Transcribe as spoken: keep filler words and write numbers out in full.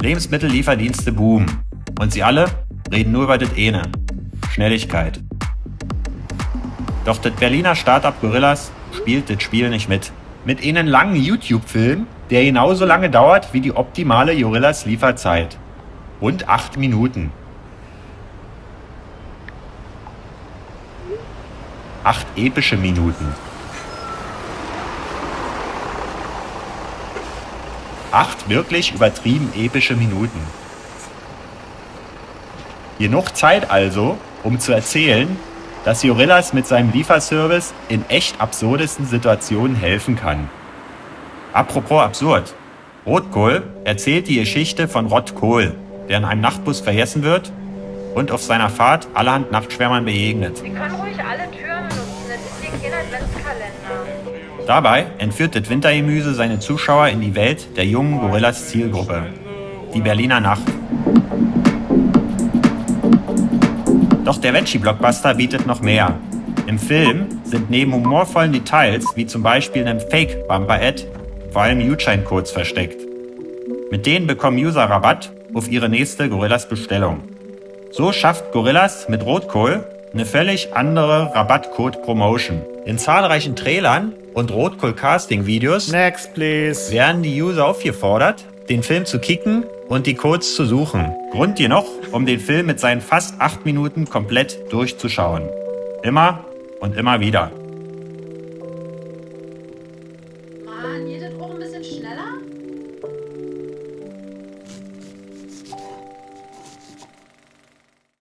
Lebensmittellieferdienste boomen. Und sie alle reden nur über das eine: Schnelligkeit. Doch das Berliner Startup Gorillas spielt das Spiel nicht mit. Mit einem langen YouTube-Film, der genauso lange dauert wie die optimale Gorillas-Lieferzeit. Rund acht Minuten. Acht epische Minuten. Acht wirklich übertrieben epische Minuten. Genug Zeit also, um zu erzählen, dass Gorillas mit seinem Lieferservice in echt absurdesten Situationen helfen kann. Apropos absurd. Rotkohl erzählt die Geschichte von Rott Kohl, der in einem Nachtbus vergessen wird und auf seiner Fahrt allerhand Nachtschwärmern begegnet. Sie können ruhig alle Türen benutzen, das ist wie kein Adventskalender. Dabei entführt das Wintergemüse seine Zuschauer in die Welt der jungen Gorillas-Zielgruppe, die Berliner Nacht. Doch der Veggie-Blockbuster bietet noch mehr. Im Film sind neben humorvollen Details, wie zum Beispiel einem Fake-Bumper-Ad, vor allem Gutscheincodes versteckt. Mit denen bekommen User Rabatt auf ihre nächste Gorillas-Bestellung. So schafft Gorillas mit Rotkohl eine völlig andere Rabattcode-Promotion. In zahlreichen Trailern und Rotkohl-Casting-Videos Next, please. werden die User aufgefordert, den Film zu kicken und die Codes zu suchen. Grund genug, um den Film mit seinen fast acht Minuten komplett durchzuschauen. Immer und immer wieder.